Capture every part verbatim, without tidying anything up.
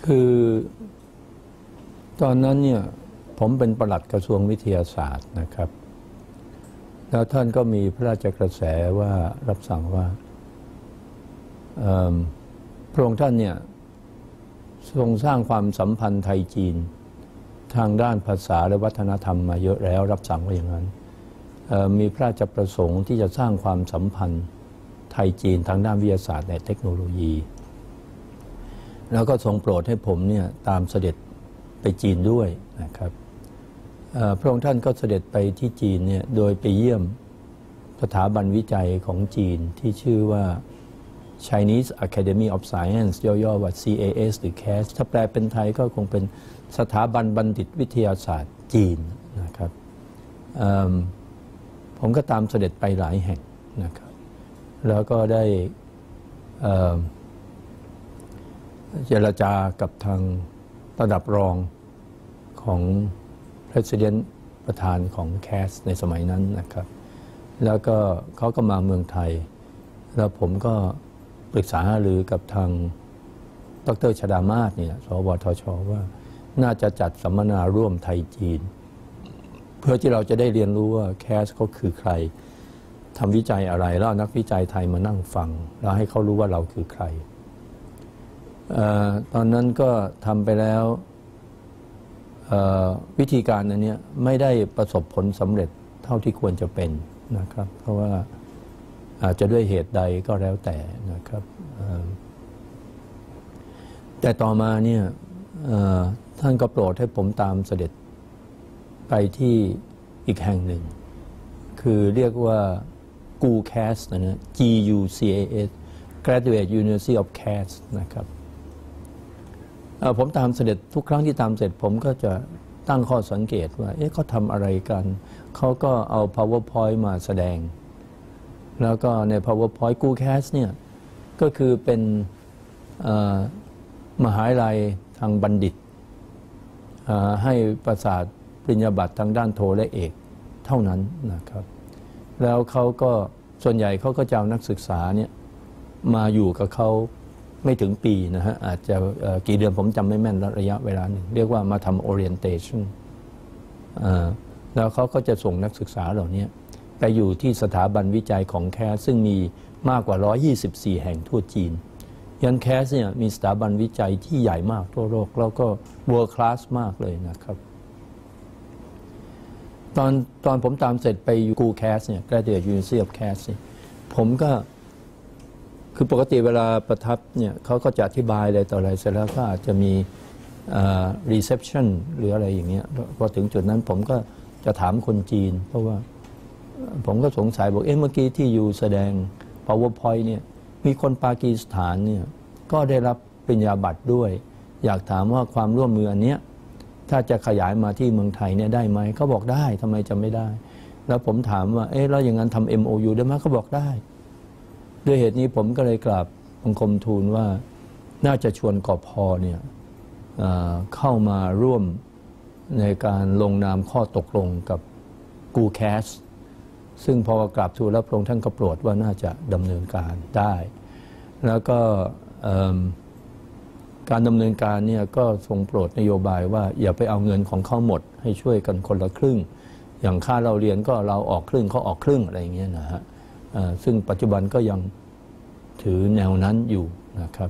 คือตอนนั้นเนี่ยผมเป็นปลัดกระทรวงวิทยาศาสตร์นะครับแล้วท่านก็มีพระราชกระแสว่ารับสั่งว่าพระองค์ท่านเนี่ยทรงสร้างความสัมพันธ์ไทยจีนทางด้านภาษาและวัฒนธรรมมาเยอะแล้วรับสั่งว่าอย่างนั้นมีพระราชประสงค์ที่จะสร้างความสัมพันธ์ไทยจีนทางด้านวิทยาศาสตร์และเทคโนโลยีแล้วก็ทรงโปรดให้ผมเนี่ยตามเสด็จไปจีนด้วยนะครับพระองค์ท่านก็เสด็จไปที่จีนเนี่ยโดยไปเยี่ยมสถาบันวิจัยของจีนที่ชื่อว่า Chinese Academy of Science ย่อๆว่า ซี เอ เอส หรือ ซี เอ เอส ถ้าแปลเป็นไทยก็คงเป็นสถาบันบัณฑิตวิทยาศาสตร์จีนนะครับผมก็ตามเสด็จไปหลายแห่งนะครับแล้วก็ได้เจรจากับทางระดับรองของ President ประธานของ แคส ในสมัยนั้นนะครับแล้วก็เขาก็มาเมืองไทยแล้วผมก็ปรึกษาหารือกับทางดร.ชดามาศเนี่ยสวทช.ว่าน่าจะจัดสัมมนาร่วมไทยจีนเพื่อที่เราจะได้เรียนรู้ว่า แคส เขาคือใครทำวิจัยอะไรแล้วนักวิจัยไทยมานั่งฟังแล้วให้เขารู้ว่าเราคือใครตอนนั้นก็ทำไปแล้ววิธีการอันนี้ไม่ได้ประสบผลสำเร็จเท่าที่ควรจะเป็นนะครับเพราะว่าอาจจะด้วยเหตุใดก็แล้วแต่นะครับแต่ต่อมาเนี่ยท่านก็โปรดให้ผมตามเสด็จไปที่อีกแห่งหนึ่งคือเรียกว่า จี ยู แคส นะ จี ยู ซี เอ เอส Graduate University of แคส นะครับผมตามเสด็จทุกครั้งที่ตามเสร็จผมก็จะตั้งข้อสังเกตว่าเอ๊ะเขาทำอะไรกันเขาก็เอา PowerPoint มาแสดงแล้วก็ใน PowerPoint จี ยู แคส เนี่ยก็คือเป็นมหาวิทยาลัยทางบัณฑิตให้ประสาทปริญญาบัตรทางด้านโทและเอกเท่านั้นนะครับแล้วเขาก็ส่วนใหญ่เขาก็จะเอานักศึกษาเนี่ยมาอยู่กับเขาไม่ถึงปีนะฮะอาจจะกี่เดือนผมจำไม่แม่นระยะเวลาหนึ่งเรียกว่ามาทำ orientation แล้วเขาก็จะส่งนักศึกษาเหล่านี้ไปอยู่ที่สถาบันวิจัยของ แคส ซึ่งมีมากกว่าหนึ่งร้อยยี่สิบสี่แห่งทั่วจีนยัน แคส เนี่ยมีสถาบันวิจัยที่ใหญ่มากทั่วโลกแล้วก็ world class มากเลยนะครับตอนตอนผมตามเสร็จไปอยู่ จี ยู แคส เนี่ย Graduate University of แคส ผมก็คือปกติเวลาประทับเนี่ยเขาก็จะอธิบายอะไรต่ออะไรเสร็จแล้วก็อาจจะมี reception หรืออะไรอย่างเงี้ยพอถึงจุดนั้นผมก็จะถามคนจีนเพราะว่าผมก็สงสัยบอกเอ๊ะเมื่อกี้ที่อยู่แสดง PowerPoint เนี่ยมีคนปากีสถานเนี่ยก็ได้รับปริญญาบัตรด้วยอยากถามว่าความร่วมมืออันเนี้ยถ้าจะขยายมาที่เมืองไทยเนี่ยได้ไหมเขาบอกได้ทำไมจะไม่ได้แล้วผมถามว่าเอ๊ะแล้วอย่างนั้นทำ เอ็ม โอ ยู ได้ไหมเขาบอกได้ด้วยเหตุนี้ผมก็เลยกราบบังคมทูลว่าน่าจะชวนกพ.เนี่ยเข้ามาร่วมในการลงนามข้อตกลงกับ จี ยู แคส ซึ่งพอกราบทูลแล้วพระองค์ท่านก็โปรดว่าน่าจะดำเนินการได้แล้วก็การดำเนินการเนี่ยก็ทรงโปรดนโยบายว่าอย่าไปเอาเงินของเขาหมดให้ช่วยกันคนละครึ่งอย่างค่าเราเรียนก็เราออกครึ่งเขาออกครึ่งอะไรอย่างเงี้ยนะฮะซึ่งปัจจุบันก็ยังถือแนวนั้นอยู่นะครับ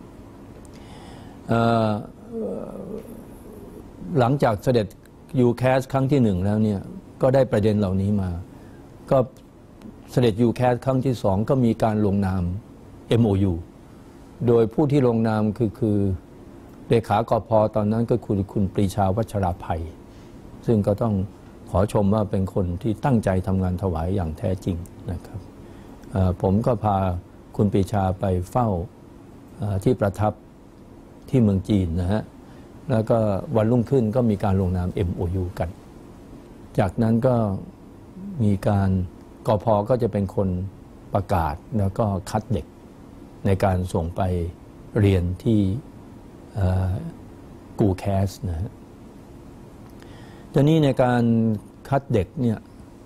หลังจากเสด็จ ยู แคส ครั้งที่หนึ่งแล้วเนี่ยก็ได้ประเด็นเหล่านี้มาก็เสด็จ ยู แคส ครั้งที่สองก็มีการลงนาม เอ็ม โอ ยู โดยผู้ที่ลงนามคือคือเลขากพ.ตอนนั้นก็คือคุณปรีชาวัชราภัยซึ่งก็ต้องขอชมว่าเป็นคนที่ตั้งใจทำงานถวายอย่างแท้จริงนะครับผมก็พาคุณปรีชาไปเฝ้าที่ประทับที่เมืองจีนนะฮะแล้วก็วันรุ่งขึ้นก็มีการลงนาม เอ็ม โอ ยู กันจากนั้นก็มีการกพ.ก็จะเป็นคนประกาศแล้วก็คัดเด็กในการส่งไปเรียนที่จี ยู แคส นะฮะตอนนี้ในการคัดเด็กเนี่ย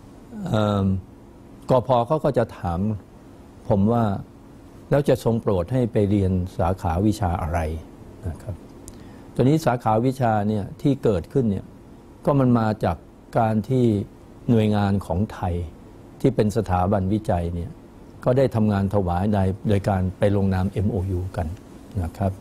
กพ.เขาก็จะถามผมว่าแล้วจะทรงโปรดให้ไปเรียนสาขาวิชาอะไรนะครับตัวนี้สาขาวิชาเนี่ยที่เกิดขึ้นเนี่ยก็มันมาจากการที่หน่วยงานของไทยที่เป็นสถาบันวิจัยเนี่ยก็ได้ทำงานถวายในโดยการไปลงนาม เอ็ม โอ ยู กันนะครับ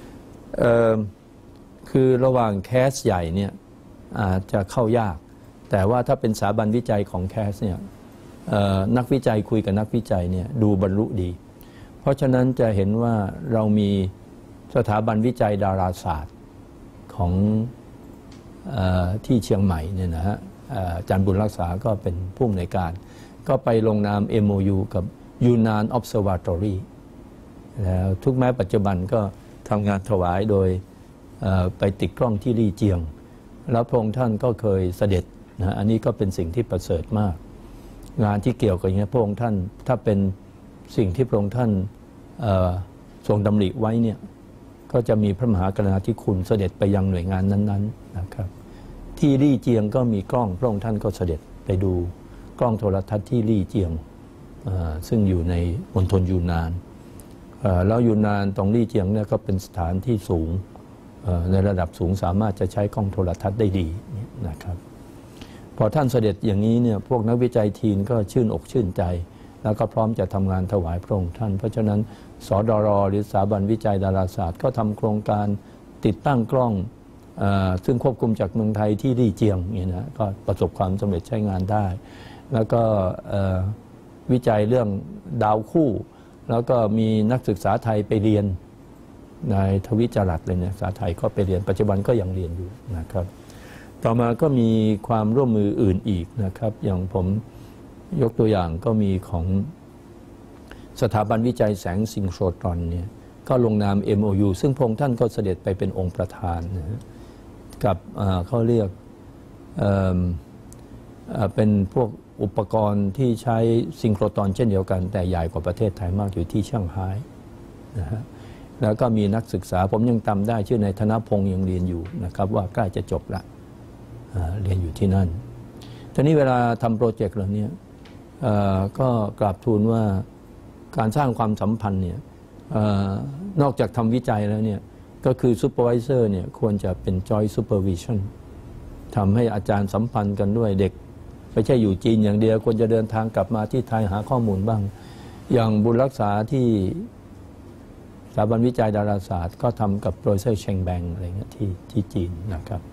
คือระหว่างแคสใหญ่เนี่ยอาจจะเข้ายากแต่ว่าถ้าเป็นสถาบันวิจัยของแคสเนี่ยนักวิจัยคุยกับนักวิจัยเนี่ยดูบรรลุดีเพราะฉะนั้นจะเห็นว่าเรามีสถาบันวิจัยดาราศาสตร์ของเอ่อที่เชียงใหม่เนี่ยนะฮะอาจารย์บุญรักษาก็เป็นผู้อำนวยการก็ไปลงนาม เอ็ม โอ ยู กับ Yunnan Observatory แล้วทุกแม้ปัจจุบันก็ทำงานถวายโดยไปติดกล้องที่ลี่เจียงแล้วพระองค์ท่านก็เคยเสด็จนะอันนี้ก็เป็นสิ่งที่ประเสริฐมากงานที่เกี่ยวกับอย่างนี้พระองค์ท่านถ้าเป็นสิ่งที่พระองค์ท่านทรงดำริไว้เนี่ยก็จะมีพระมหากรุณาธิคุณเสด็จไปยังหน่วยงานนั้นๆนะครับที่ลี่เจียงก็มีกล้องพระองค์ท่านก็เสด็จไปดูกล้องโทรทัศน์ที่ลี่เจียงซึ่งอยู่ในมณฑลยูนนานแล้วยูนนานตรงลี่เจียงเนี่ยก็เป็นสถานที่สูงในระดับสูงสามารถจะใช้กล้องโทรทัศน์ได้ดีนะครับพอท่านเสด็จอย่างนี้เนี่ยพวกนักวิจัยทีมก็ชื่นอกชื่นใจแล้วก็พร้อมจะทำงานถวายพระองค์ท่านเพราะฉะนั้นสดรหรือสถาบันวิจัยดาราศาสตร์ก็ทำโครงการติดตั้งกล้องซึ่งควบคุมจากเมืองไทยที่ลี่เจียงนี่นะก็ประสบความสำเร็จใช้งานได้แล้วก็วิจัยเรื่องดาวคู่แล้วก็มีนักศึกษาไทยไปเรียนนายทวิจรัตน์เลยเนี่ยสาไทยก็ไปเรียนปัจจุบันก็ยังเรียนอยู่นะครับต่อมาก็มีความร่วมมืออื่นอีกนะครับอย่างผมยกตัวอย่างก็มีของสถาบันวิจัยแสงซิงโครตรอนเนี่ยก็ลงนาม เอ็ม โอ ยู ซึ่งพระองค์ท่านก็เสด็จไปเป็นองค์ประธานนะกับเขาเรียก เ, เป็นพวกอุปกรณ์ที่ใช้ซิงโครตรอนเช่นเดียวกันแต่ใหญ่กว่าประเทศไทยมากอยู่ที่เซี่ยงไฮ้นะฮะแล้วก็มีนักศึกษาผมยังจำได้ชื่อนายธนพงศ์ยังเรียนอยู่นะครับว่าใกล้จะจบละเรียนอยู่ที่นั่นทีนี้เวลาทำโปรเจกต์เหล่านี้ก็กราบทูลว่าการสร้างความสัมพันธ์เนี่ยนอกจากทำวิจัยแล้วเนี่ยก็คือซูเปอร์วิเซอร์เนี่ยควรจะเป็น joint supervision ทำให้อาจารย์สัมพันธ์กันด้วยเด็กไม่ใช่อยู่จีนอย่างเดียวควรจะเดินทางกลับมาที่ไทยหาข้อมูลบ้างอย่างบุญรักษาที่สถาบันวิจัยดาราศาสตร์ก็ทำกับโปรเฟสเซอร์เชงแบงอะไรเงี้ยที่ที่จีนนะครับ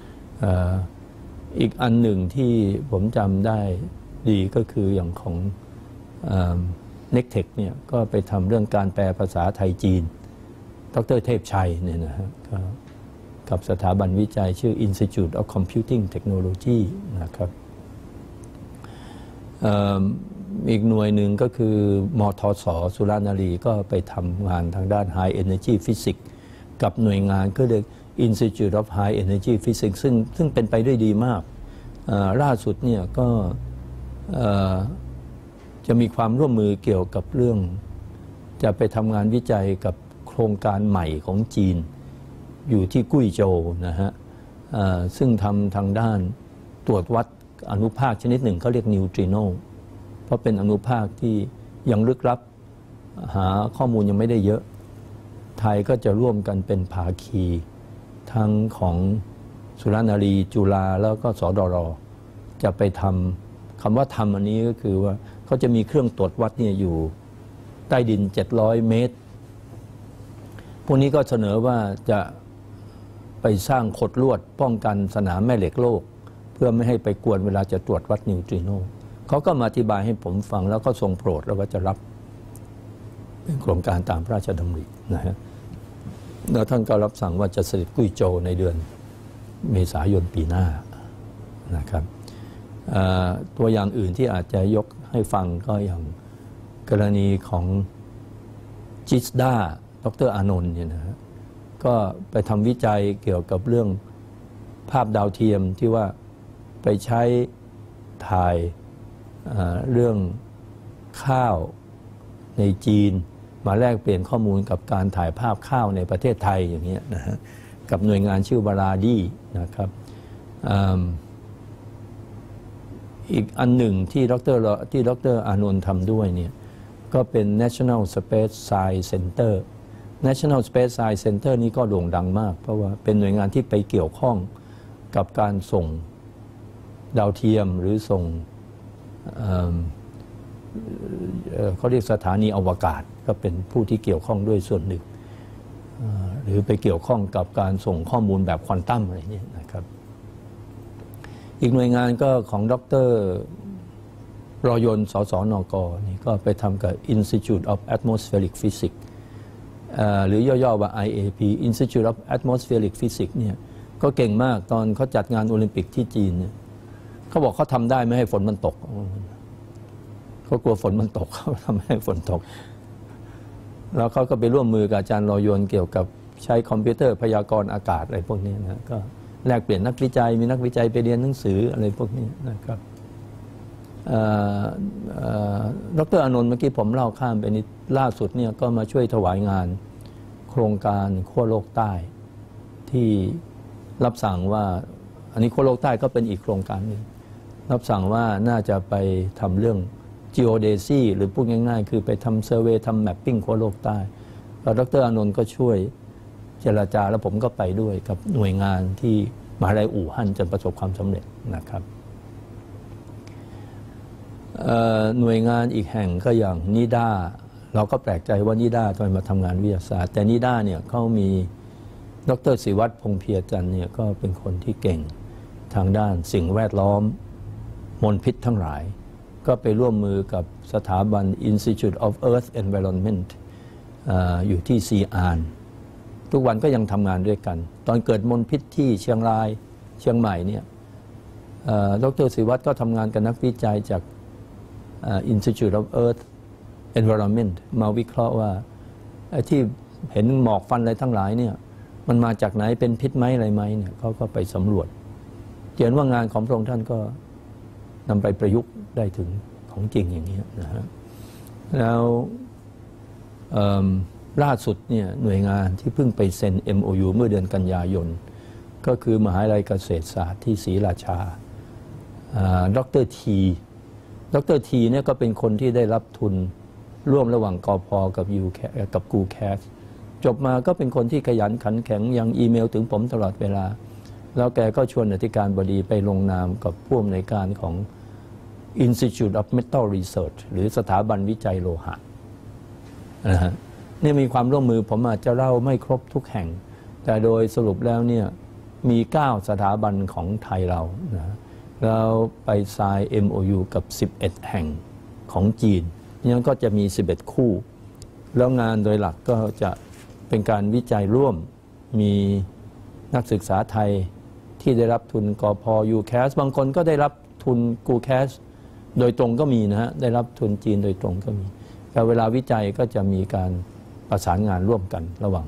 อีกอันหนึ่งที่ผมจำได้ดีก็คืออย่างของเน็กเทคเนี่ยก็ไปทำเรื่องการแปลภาษาไทยจีนดร.เทพชัยเนี่ยนะฮะกับสถาบันวิจัยชื่อ Institute of Computing Technology นะครับอีกหน่วยหนึ่งก็คือมทส.สุรานารีก็ไปทำงานทางด้าน High Energy Physics กับหน่วยงานก็เรียก Institute of High Energy Physics ซึ่งซึ่งเป็นไปด้วยดีมากล่าสุดเนี่ยก็จะมีความร่วมมือเกี่ยวกับเรื่องจะไปทำงานวิจัยกับโครงการใหม่ของจีนอยู่ที่กุ้ยโจวนะฮะซึ่งทำทางด้านตรวจวัดอนุภาคชนิดหนึ่งเขาเรียกนิวตริโนเพราะเป็นอนุภาคที่ยังลึกลับหาข้อมูลยังไม่ได้เยอะไทยก็จะร่วมกันเป็นภาคีทั้งของสุรานารีจุฬาแล้วก็สดรจะไปทำคำว่าทำอันนี้ก็คือว่าเขาจะมีเครื่องตรวจวัดเนี่ยอยู่ใต้ดินเจ็ดร้อยเมตรพวกนี้ก็เสนอว่าจะไปสร้างขดลวดป้องกันสนามแม่เหล็กโลกเพื่อไม่ให้ไปกวนเวลาจะตรวจวัดนิวตริโนเขาก็มาอธิบายให้ผมฟังแล้วก็ทรงโปรดแล้วว่าจะรับเป็นโครงการตามพระราชดำรินะฮะแล้วท่านก็รับสั่งว่าจะเสด็จกุ้ยโจวในเดือนเมษายนปีหน้านะครับตัวอย่างอื่นที่อาจจะยกให้ฟังก็อย่างกรณีของจิสดาดร.อานนท์เนี่ยนะฮะก็ไปทำวิจัยเกี่ยวกับเรื่องภาพดาวเทียมที่ว่าไปใช้ถ่ายเรื่องข้าวในจีนมาแลกเปลี่ยนข้อมูลกับการถ่ายภาพข้าวในประเทศไทยอย่างเงี้ยนะฮะกับหน่วยงานชื่อบาราดีนะครับอีกอันหนึ่งที่ดร.ที่ดร.อานนท์ทำด้วยเนี่ยก็เป็น National Space Science Center National Space Science Center นี้ก็โด่งดังมากเพราะว่าเป็นหน่วยงานที่ไปเกี่ยวข้องกับการส่งดาวเทียมหรือส่ง เอ่อ เอ่อ เขาเรียกสถานีอวกาศก็เป็นผู้ที่เกี่ยวข้องด้วยส่วนหนึ่งหรือไปเกี่ยวข้องกับการส่งข้อมูลแบบควอนตัมอะไรนี้นะครับอีกหน่วยงานก็ของดร.รอยนต์ สสนก.นี่ก็ไปทำกับ Institute of Atmospheric Physics หรือย่อๆว่า ไอ เอ พี Institute of Atmospheric Physics เนี่ยก็เก่งมากตอนเขาจัดงานโอลิมปิกที่จีนเนี่ยเขาบอกเขาทำได้ไม่ให้ฝนมันตกเขากลัวฝนมันตกเขาทำให้ฝนตกแล้วเขาก็ไปร่วมมือกับอาจารย์รอยนต์เกี่ยวกับใช้คอมพิวเตอร์พยากรณ์อากาศอะไรพวกนี้นะก็แลกเปลี่ยนนักวิจัยมีนักวิจัยไปเรียนหนังสืออะไรพวกนี้นะครับดร.อานนท์เมื่อกี้ผมเล่าข้ามไปนิดล่าสุดเนี่ยก็มาช่วยถวายงานโครงการขั้วโลกใต้ที่รับสั่งว่าอันนี้ขั้วโลกใต้ก็เป็นอีกโครงการหนึ่งรับสั่งว่าน่าจะไปทำเรื่อง geodesy หรือพูดง่ายๆคือไปทำเซอร์เวย์ทำแมปปิ้งขั้วโลกใต้แล้วดร.อานนท์ก็ช่วยเจรจาแล้วผมก็ไปด้วยกับหน่วยงานที่มหาวิทยาลัยอู่ฮั่นจนประสบความสำเร็จนะครับหน่วยงานอีกแห่งก็อย่างนิด้าเราก็แปลกใจว่านิด้าทำไมมาทำงานวิทยาศาสตร์แต่นิด้าเนี่ยเขามีดร.ศิวัตรพงษ์เพียรจันทร์เนี่ยก็เป็นคนที่เก่งทางด้านสิ่งแวดล้อมมลพิษทั้งหลายก็ไปร่วมมือกับสถาบัน Institute of Earth Environment อยู่ที่ซีอานทุกวันก็ยังทำงานด้วยกันตอนเกิดมลพิษที่เชียงรายเชียงใหม่เนี่ยดร.ศิวัตรก็ทำงานกับนักวิจัยจาก Institute of Earth Environment มาวิเคราะห์ว่าไอ้ที่เห็นหมอกฟันอะไรทั้งหลายเนี่ยมันมาจากไหนเป็นพิษไหมอะไรไหมเนี่ยเขาก็ไปสำรวจเห็นว่างานของพระองค์ท่านก็นำไปประยุกต์ได้ถึงของจริงอย่างนี้นะฮะแล้วล่าสุดเนี่ยหน่วยงานที่เพิ่งไปเซ็น เอ็ม โอ ยู เมื่อเดือนกันยายนก็คือมหาวิทยาลัยเกษตรศาสตร์ที่ศรีราชาดร.ทีดร.ทีเนี่ยก็เป็นคนที่ได้รับทุนร่วมระหว่างกพ.กับยูกับกูแคสจบมาก็เป็นคนที่ขยันขันแข็งยังอีเมลถึงผมตลอดเวลาแล้วแกก็ชวนอธิการบดีไปลงนามกับผู้อำนวยการของ Institute of Metal Research หรือสถาบันวิจัยโลหะนะฮะนี่มีความร่วมมือผมอาจจะเล่าไม่ครบทุกแห่งแต่โดยสรุปแล้วเนี่ยมีเก้าสถาบันของไทยเรานะแล้วไปไซน์ เอ็ม โอ ยู กับสิบเอ็ดแห่งของจีนยังก็จะมีสิบเอ็ดคู่แล้วงานโดยหลักก็จะเป็นการวิจัยร่วมมีนักศึกษาไทยที่ได้รับทุนกพ.ยูแคสบางคนก็ได้รับทุนกูแคสโดยตรงก็มีนะฮะได้รับทุนจีนโดยตรงก็มีแต่เวลาวิจัยก็จะมีการประสานงานร่วมกันระหว่าง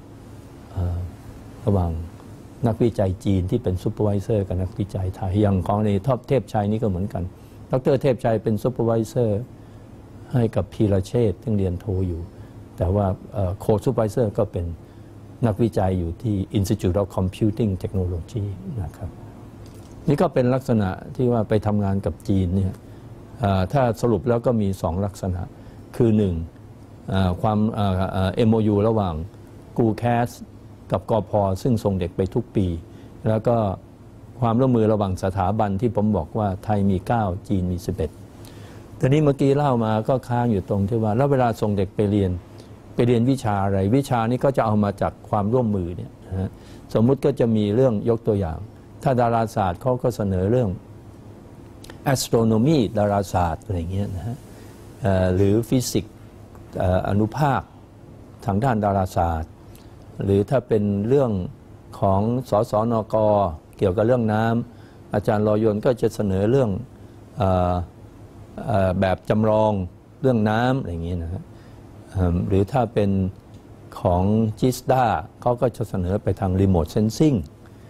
ระหว่างนักวิจัยจีนที่เป็นซูเปอร์วิเซอร์กับนักวิจัยไทยอย่างของในท็อปเทพชัยนี่ก็เหมือนกันดร.เทพชัยเป็นซูเปอร์วิเซอร์ให้กับพีระเชษฐ์ที่เรียนโทอยู่แต่ว่าโค้ชซูเปอร์วิเซอร์ก็เป็นนักวิจัยอยู่ที่ Institute of Computing Technology นะครับนี่ก็เป็นลักษณะที่ว่าไปทำงานกับจีนเนี่ยถ้าสรุปแล้วก็มีสองลักษณะคือหนึ่งความ เอ็ม โอ ยู ระหว่างกูแคสกับกพ.ซึ่งส่งเด็กไปทุกปีแล้วก็ความร่วมมือระหว่างสถาบันที่ผมบอกว่าไทยมีเก้าจีนมีสิบเอ็ดทีนี้เมื่อกี้เล่ามาก็ค้างอยู่ตรงที่ว่าแล้วเวลาส่งเด็กไปเรียนไปเรียนวิชาอะไรวิชานี้ก็จะเอามาจากความร่วมมือเนี่ยนะสมมุติก็จะมีเรื่องยกตัวอย่างถ้าดาราศาสตร์เขาก็เสนอเรื่อง astronomy ดาราศาสตร์อะไรเงี้ยนะฮะหรือฟิสิกส์อนุภาคทางด้านดาราศาสตร์หรือถ้าเป็นเรื่องของสสนก.เกี่ยวกับเรื่องน้ำอาจารย์รอยนต์ก็จะเสนอเรื่องเอ่อเอ่อแบบจำลองเรื่องน้ำอะไรอย่างนี้นะฮะหรือถ้าเป็นของจิสดาเขาก็จะเสนอไปทางรีโมทเซนซิ่ง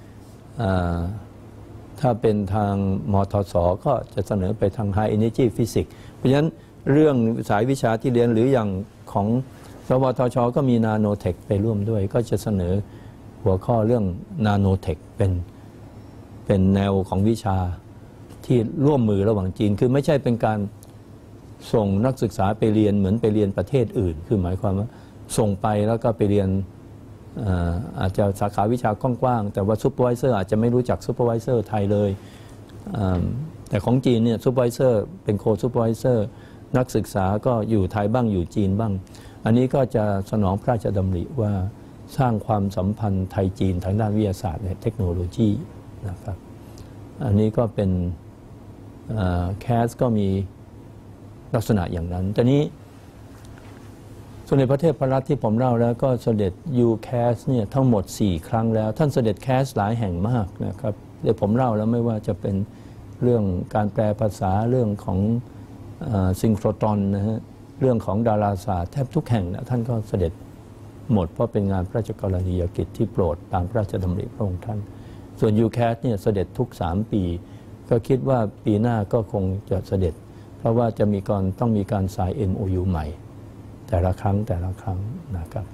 ถ้าเป็นทางมทส.ก็จะเสนอไปทาง High Energy Physics เพราะฉะนั้นเรื่องสายวิชาที่เรียนหรืออย่างของสวทช.ก็มีนาโนเทคไปร่วมด้วยก็จะเสนอหัวข้อเรื่องนาโนเทคเป็นเป็นแนวของวิชาที่ร่วมมือระหว่างจีนคือไม่ใช่เป็นการส่งนักศึกษาไปเรียนเหมือนไปเรียนประเทศอื่นคือหมายความว่าส่งไปแล้วก็ไปเรียนอาจจะสาขาวิชากว้างๆแต่ว่าซูเปอร์วิเซอร์อาจจะไม่รู้จักซูเปอร์วิเซอร์ไทยเลยแต่ของจีนเนี่ยซูเปอร์วิเซอร์เป็นโคซูเปอร์วิเซอร์นักศึกษาก็อยู่ไทยบ้างอยู่จีนบ้างอันนี้ก็จะสนองพระราชดำริว่าสร้างความสัมพันธ์ไทยจีนทางด้านวิทยาศาสตร์และเทคโนโลยีนะครับอันนี้ก็เป็นแคสก็มีลักษณะอย่างนั้นแต่นี้สมเด็จพระเทพรัตน์ที่ผมเล่าแล้วก็เสด็จยูแคสเนี่ยทั้งหมดสี่ครั้งแล้วท่านเสด็จแคสหลายแห่งมากนะครับเดี๋ยวผมเล่าแล้วไม่ว่าจะเป็นเรื่องการแปลภาษาเรื่องของซิงโครตรอนนะฮะเรื่องของดาราศาสตร์แทบทุกแห่งนะท่านก็เสด็จหมดเพราะเป็นงานพระราชกรณียกิจที่โปรดตามพระราชดำริพระองค์ท่านส่วนยูแคสเนี่ยเสด็จทุกสามปีก็คิดว่าปีหน้าก็คงจะเสด็จเพราะว่าจะมีการต้องมีการสาย เอ็ม โอ ยู ใหม่แต่ละครั้งแต่ละครั้งนะครับ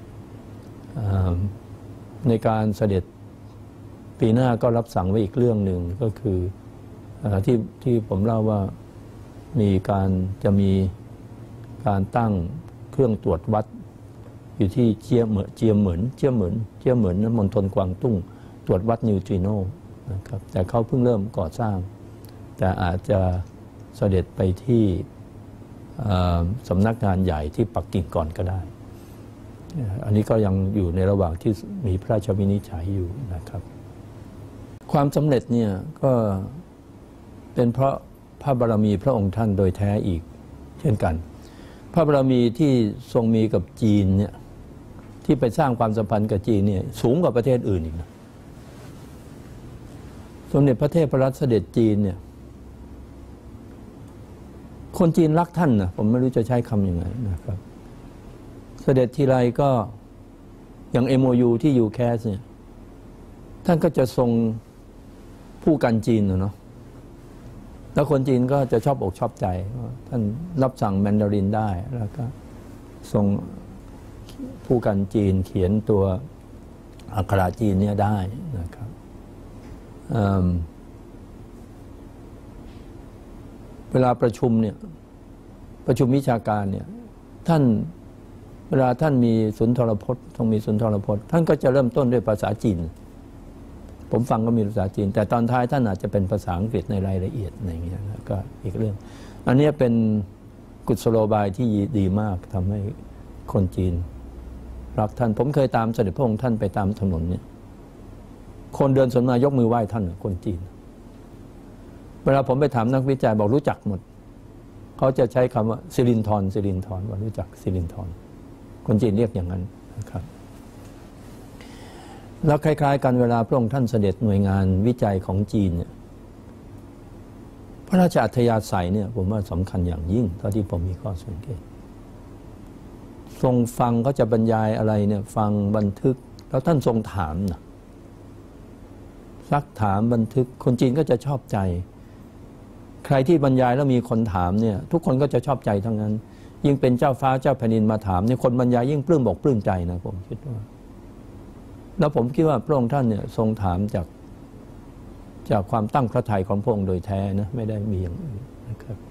ในการเสด็จปีหน้าก็รับสั่งไว้อีกเรื่องหนึ่งก็คือที่ที่ผมเล่าว่ามีการจะมีการตั้งเครื่องตรวจวัดอยู่ที่เจียเหมือนเจียเหมือนเจียเหมือนเจียเหมือนมณฑลกวางตุ้งตรวจวัดนิวตริโนนะครับแต่เขาเพิ่งเริ่มก่อสร้างแต่อาจจะเสด็จไปที่สำนักงานใหญ่ที่ปักกิ่งก่อนก็ได้อันนี้ก็ยังอยู่ในระหว่างที่มีพระราชวินิจฉัยอยู่นะครับความสำเร็จเนี่ยก็เป็นเพราะพระบารมีพระองค์ท่านโดยแท้อีกเช่นกันพระบารมีที่ทรงมีกับจีนเนี่ยที่ไปสร้างความสัมพันธ์กับจีนเนี่ยสูงกว่าประเทศอื่นอีกนะสมเด็จพระเทพรัตน์เสด็จจีนเนี่ยคนจีนรักท่านนะผมไม่รู้จะใช้คำยังไงนะครับเสด็จทีไรก็อย่าง เอ็ม โอ ยู ที่ยูแคสเนี่ยท่านก็จะทรงผู้กันจีนเนาะแล้วคนจีนก็จะชอบอกชอบใจท่านรับสั่งแมนดารินได้แล้วก็ทรงผู้กันจีนเขียนตัวอักขระจีนเนี่ยได้นะครับเวลาประชุมเนี่ยประชุมวิชาการเนี่ยท่านเวลาท่านมีสุนทรพจน์ต้องมีสุนทรพจน์ท่านก็จะเริ่มต้นด้วยภาษาจีนผมฟังก็มีภาษาจีนแต่ตอนท้ายท่านอาจจะเป็นภาษาอังกฤษในรายละเอียดอะไรอย่างเงี้ยนะก็อีกเรื่องอันนี้เป็นกุศโลบายที่ดีมากทำให้คนจีนรักท่านผมเคยตามเสด็จพระองค์ท่านไปตามถนนเนี่ยคนเดินสวนมายกมือไหว้ท่านคนจีนเวลาผมไปถามนักวิจัยบอกรู้จักหมดเขาจะใช้คำว่าสิรินธรสิรินธรว่ารู้จักสิรินธรคนจีนเรียกอย่างนั้นนะครับแล้วคล้ายๆกันเวลาพระองค์ท่านเสด็จหน่วยงานวิจัยของจีนเนี่ยพระราชอัธยาศัยเนี่ยผมว่าสำคัญอย่างยิ่งเท่าที่ผมมีข้อสังเกตทรงฟังเขาจะบรรยายอะไรเนี่ยฟังบันทึกแล้วท่านทรงถามนะซักถามบันทึกคนจีนก็จะชอบใจใครที่บรรยายแล้วมีคนถามเนี่ยทุกคนก็จะชอบใจทั้งนั้นยิ่งเป็นเจ้าฟ้าเจ้าแผ่นดินมาถามเนี่ยคนบรรยายยิ่งปลื้มบอกปลื้มใจนะผมคิดว่าแล้วผมคิดว่าพระองค์ท่านเนี่ยทรงถามจากจากความตั้งพระทัยของพระองค์โดยแท้นะไม่ได้มีอย่างอื่นนะครับ